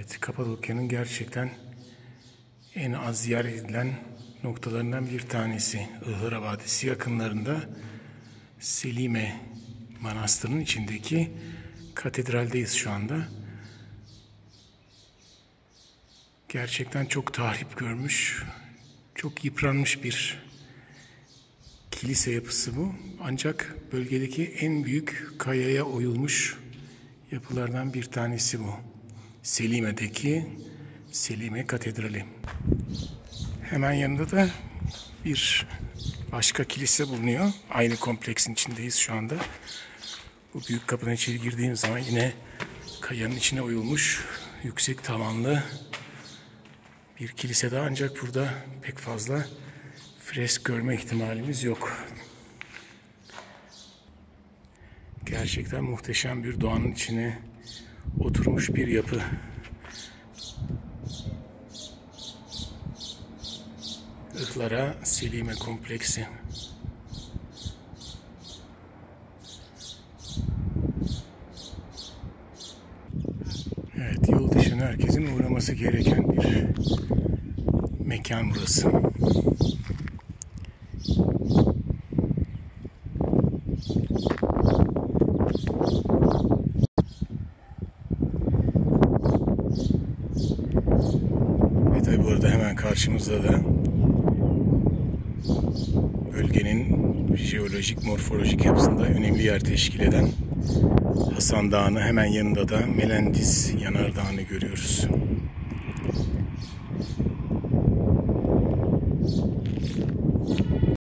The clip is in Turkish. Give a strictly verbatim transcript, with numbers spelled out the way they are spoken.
Evet, Kapadokya'nın gerçekten en az ziyaret edilen noktalarından bir tanesi. Ihlara Vadisi yakınlarında Selime Manastırı'nın içindeki katedraldeyiz şu anda. Gerçekten çok tahrip görmüş, çok yıpranmış bir kilise yapısı bu. Ancak bölgedeki en büyük kayaya oyulmuş yapılardan bir tanesi bu. Selime'deki Selime Katedrali. Hemen yanında da bir başka kilise bulunuyor. Aynı kompleksin içindeyiz şu anda. Bu büyük kapıdan içeri girdiğimiz zaman yine kayanın içine oyulmuş yüksek tavanlı bir kilise daha, ancak burada pek fazla fresk görme ihtimalimiz yok. Gerçekten muhteşem bir doğanın içine oturmuş bir yapı. Ihlara Selime Kompleksi. Evet, yol dışına herkesin uğraması gereken bir mekan burası. Ve tabi bu arada hemen karşımızda da bölgenin jeolojik, morfolojik yapısında önemli yer teşkil eden Hasan Dağı'nı, hemen yanında da Melendiz Yanardağı'nı görüyoruz.